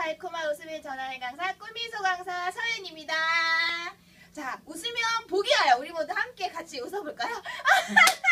달콤한 웃음을 전하는 강사 꿀미소 강사 서연입니다. 자, 웃으면 복이 와요. 우리 모두 함께 같이 웃어볼까요?